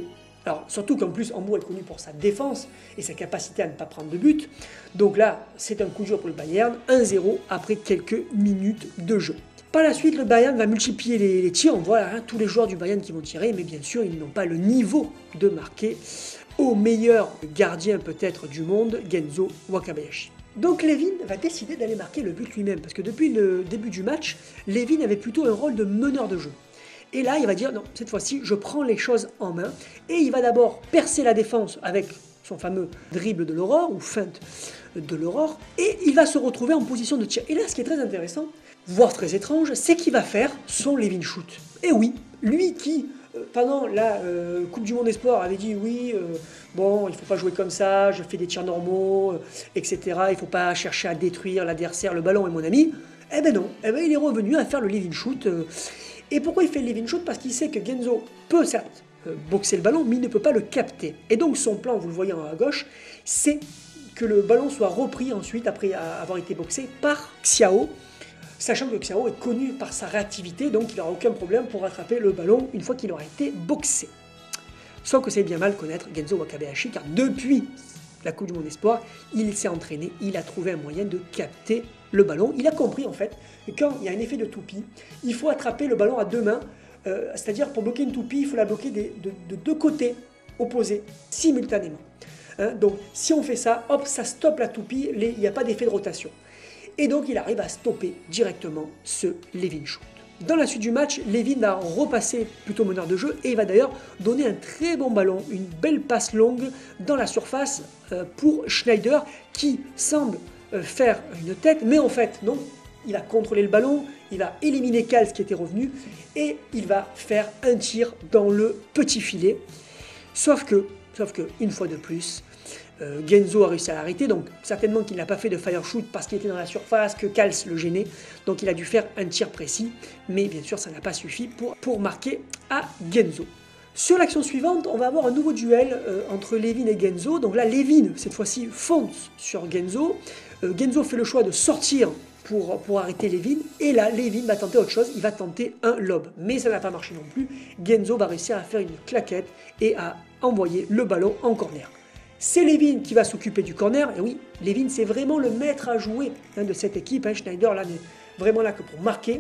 Alors, surtout qu'en plus, Hambourg est connu pour sa défense et sa capacité à ne pas prendre de but. Donc là, c'est un coup dur pour le Bayern, un zéro après quelques minutes de jeu. Par la suite, le Bayern va multiplier les, les tirs. On voit hein, tous les joueurs du Bayern qui vont tirer, mais bien sûr, ils n'ont pas le niveau de marquer au meilleur gardien peut-être du monde, Genzo Wakabayashi. Donc Lévin va décider d'aller marquer le but lui-même, parce que depuis le début du match, Lévin avait plutôt un rôle de meneur de jeu. Et là, il va dire, non, cette fois-ci, je prends les choses en main, et il va d'abord percer la défense avec son fameux dribble de l'aurore, ou feinte de l'aurore, et il va se retrouver en position de tir. Et là, ce qui est très intéressant, voire très étrange, c'est qu'il va faire son Lévin shoot. Et oui, lui qui... pendant la euh, Coupe du Monde des Sports, avait dit oui, euh, bon, il ne faut pas jouer comme ça, je fais des tirs normaux, euh, et cetera. Il ne faut pas chercher à détruire l'adversaire, le ballon est mon ami. Eh ben non, eh ben il est revenu à faire le Lévin shoot. Euh, et pourquoi il fait le Lévin shoot? Parce qu'il sait que Genzo peut certes euh, boxer le ballon, mais il ne peut pas le capter. Et donc son plan, vous le voyez à gauche, c'est que le ballon soit repris ensuite, après avoir été boxé, par Xiao. Sachant que Xiao est connu par sa réactivité, donc il n'aura aucun problème pour rattraper le ballon une fois qu'il aura été boxé. Sauf que c'est bien mal connaître Genzo Wakabayashi, car depuis la Coupe du Monde des Sports, il s'est entraîné, il a trouvé un moyen de capter le ballon. Il a compris en fait que quand il y a un effet de toupie, il faut attraper le ballon à deux mains, euh, c'est-à-dire pour bloquer une toupie, il faut la bloquer des, de, de deux côtés opposés, simultanément. Hein, donc si on fait ça, hop, ça stoppe la toupie, les, il n'y a pas d'effet de rotation. Et donc il arrive à stopper directement ce Lévin shoot. Dans la suite du match, Lévin va repasser plutôt meneur de jeu et il va d'ailleurs donner un très bon ballon, une belle passe longue dans la surface pour Schneider qui semble faire une tête, mais en fait non, il va contrôler le ballon, il va éliminer Kals qui était revenu et il va faire un tir dans le petit filet. Sauf que, sauf que une fois de plus, Euh, Genzo a réussi à l'arrêter, donc certainement qu'il n'a pas fait de fire shoot parce qu'il était dans la surface, que Kals le gênait, donc il a dû faire un tir précis, mais bien sûr ça n'a pas suffi pour, pour marquer à Genzo. Sur l'action suivante, on va avoir un nouveau duel euh, entre Lévin et Genzo, donc là Lévin cette fois-ci fonce sur Genzo, euh, Genzo fait le choix de sortir pour, pour arrêter Lévin, et là Lévin va tenter autre chose, il va tenter un lob, mais ça n'a pas marché non plus, Genzo va réussir à faire une claquette et à envoyer le ballon en corner. C'est Lévin qui va s'occuper du corner, et oui, Lévin c'est vraiment le maître à jouer hein, de cette équipe, hein. Schneider là n'est vraiment là que pour marquer.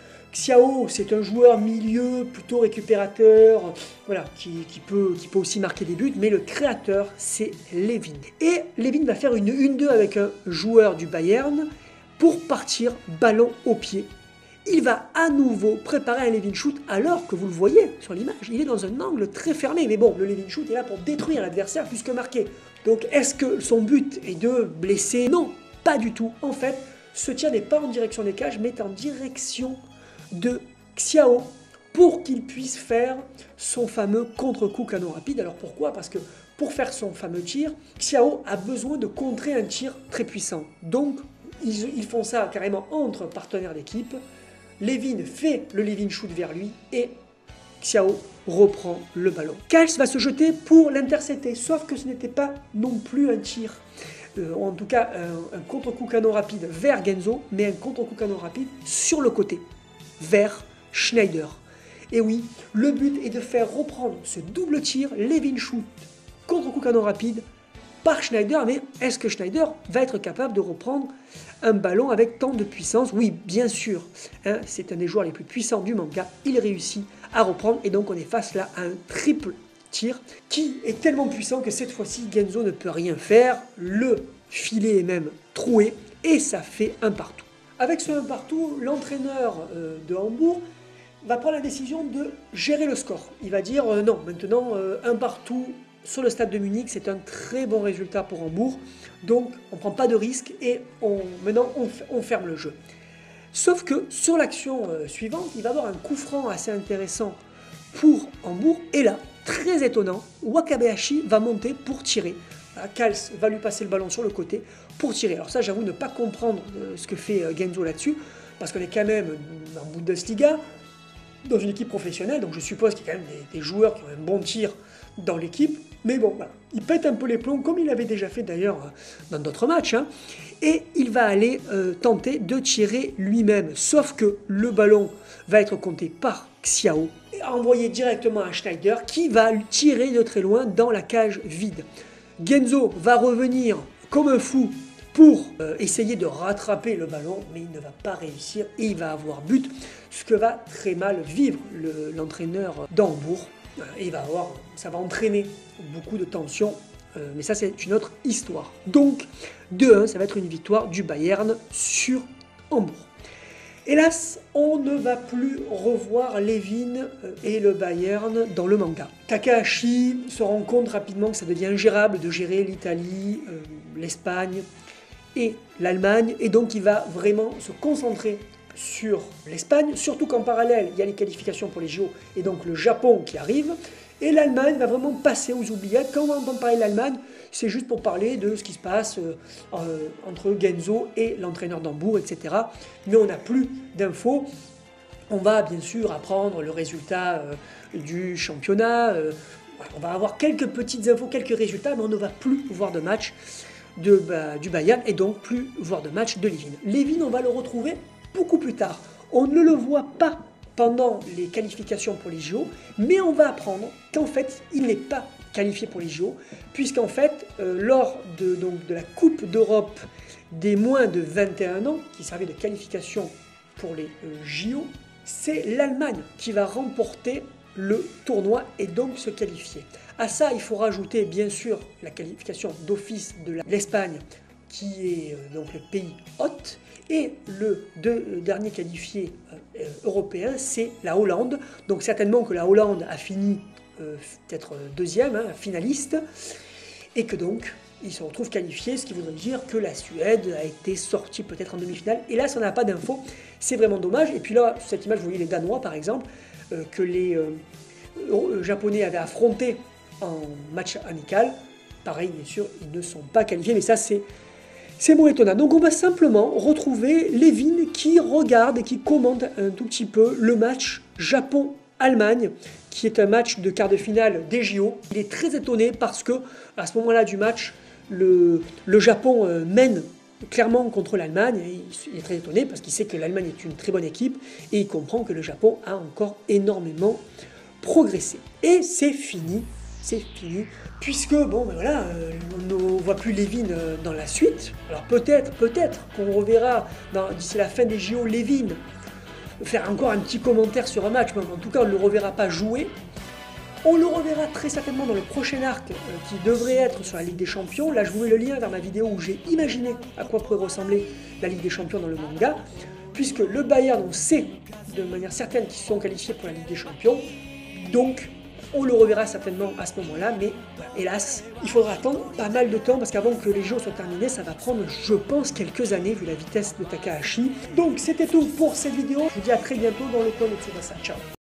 Xiao c'est un joueur milieu, plutôt récupérateur, voilà, qui, qui, peut, qui peut aussi marquer des buts, mais le créateur c'est Lévin. Et Lévin va faire une un deux avec un joueur du Bayern pour partir ballon au pied. Il va à nouveau préparer un Lévin shoot alors que vous le voyez sur l'image, il est dans un angle très fermé. Mais bon, le Lévin shoot est là pour détruire l'adversaire plus que marquer. Donc est-ce que son but est de blesser? Non, pas du tout. En fait, ce tir n'est pas en direction des cages, mais en direction de Xiao pour qu'il puisse faire son fameux contre-coup canon rapide. Alors pourquoi? Parce que pour faire son fameux tir, Xiao a besoin de contrer un tir très puissant. Donc ils, ils font ça carrément entre partenaires d'équipe. Lévin fait le Lévin shoot vers lui et Xiao reprend le ballon. Kals va se jeter pour l'intercepter, sauf que ce n'était pas non plus un tir, euh, en tout cas un, un contre-coup canon rapide vers Genzo, mais un contre-coup canon rapide sur le côté, vers Schneider. Et oui, le but est de faire reprendre ce double tir, Lévin shoot, contre-coup canon rapide, par Schneider, mais est-ce que Schneider va être capable de reprendre un ballon avec tant de puissance? Oui, bien sûr, hein, c'est un des joueurs les plus puissants du manga, il réussit à reprendre, et donc on est face là à un triple tir qui est tellement puissant que cette fois-ci Genzo ne peut rien faire, le filet est même troué, et ça fait un partout. Avec ce un partout, l'entraîneur euh, de Hambourg va prendre la décision de gérer le score. Il va dire euh, non, maintenant euh, un partout sur le stade de Munich, c'est un très bon résultat pour Hambourg, donc on ne prend pas de risque et on, maintenant on, on ferme le jeu. Sauf que sur l'action euh, suivante, il va y avoir un coup franc assez intéressant pour Hambourg, et là, très étonnant, Wakabayashi va monter pour tirer. Kals va lui passer le ballon sur le côté pour tirer. Alors ça, j'avoue ne pas comprendre euh, ce que fait euh, Genzo là-dessus, parce qu'on est quand même en Bundesliga, dans une équipe professionnelle, donc je suppose qu'il y a quand même des, des joueurs qui ont un bon tir dans l'équipe, mais bon, voilà. Il pète un peu les plombs, comme il avait déjà fait d'ailleurs dans d'autres matchs, hein, et il va aller euh, tenter de tirer lui-même, sauf que le ballon va être compté par Xiao. envoyer directement à Schneider qui va le tirer de très loin dans la cage vide. Genzo va revenir comme un fou pour euh, essayer de rattraper le ballon, mais il ne va pas réussir et il va avoir but, ce que va très mal vivre l'entraîneur le, d'Hambourg. Et il va avoir, ça va entraîner beaucoup de tensions, euh, mais ça c'est une autre histoire. Donc deux un, ça va être une victoire du Bayern sur Hambourg. Hélas, on ne va plus revoir Levin et le Bayern dans le manga. Takahashi se rend compte rapidement que ça devient ingérable de gérer l'Italie, euh, l'Espagne et l'Allemagne, et donc il va vraiment se concentrer sur l'Espagne, surtout qu'en parallèle, il y a les qualifications pour les J O et donc le Japon qui arrive, et l'Allemagne va vraiment passer aux oubliettes. Quand on va entendre parler de l'Allemagne, c'est juste pour parler de ce qui se passe euh, entre Genzo et l'entraîneur d'Hambourg, et cetera. Mais on n'a plus d'infos. On va bien sûr apprendre le résultat euh, du championnat, euh, on va avoir quelques petites infos, quelques résultats, mais on ne va plus voir de match de, bah, du Bayern et donc plus voir de match de Levin. Levin, on va le retrouver beaucoup plus tard. On ne le voit pas pendant les qualifications pour les J O, mais on va apprendre qu'en fait, il n'est pas qualifié pour les J O, puisqu'en fait, euh, lors de, donc, de la Coupe d'Europe des moins de vingt et un ans, qui servait de qualification pour les euh, J O, c'est l'Allemagne qui va remporter le tournoi et donc se qualifier. À ça, il faut rajouter bien sûr la qualification d'office de l'Espagne, qui est euh, donc le pays hôte, et le, deux, le dernier qualifié euh, européen, c'est la Hollande. Donc certainement que la Hollande a fini euh, peut-être deuxième, hein, finaliste, et que donc il se retrouve qualifié, ce qui voudrait dire que la Suède a été sortie peut-être en demi-finale. Et là, ça n'a pas d'infos, c'est vraiment dommage. Et puis là, sur cette image, vous voyez les Danois par exemple, euh, que les euh, Japonais avaient affronté en match amical. Pareil, bien sûr, ils ne sont pas qualifiés, mais ça c'est C'est moins étonnant. Donc on va simplement retrouver Levin qui regarde et qui commente un tout petit peu le match Japon-Allemagne, qui est un match de quart de finale des J O. Il est très étonné parce que à ce moment-là du match, le, le Japon euh, mène clairement contre l'Allemagne. Il est très étonné parce qu'il sait que l'Allemagne est une très bonne équipe et il comprend que le Japon a encore énormément progressé. Et c'est fini. C'est fini, puisque, bon, ben voilà, euh, on ne voit plus Levin euh, dans la suite. Alors peut-être, peut-être qu'on reverra d'ici la fin des J O Levin faire encore un petit commentaire sur un match, mais en tout cas, on ne le reverra pas jouer. On le reverra très certainement dans le prochain arc euh, qui devrait être sur la Ligue des Champions. Là, je vous mets le lien vers ma vidéo où j'ai imaginé à quoi pourrait ressembler la Ligue des Champions dans le manga, puisque le Bayern, on sait de manière certaine qu'ils sont qualifiés pour la Ligue des Champions, donc on le reverra certainement à ce moment-là, mais bah, hélas, il faudra attendre pas mal de temps parce qu'avant que les J O soient terminés, ça va prendre, je pense, quelques années vu la vitesse de Takahashi. Donc c'était tout pour cette vidéo. Je vous dis à très bientôt dans le coin de Tsubasa. Ciao.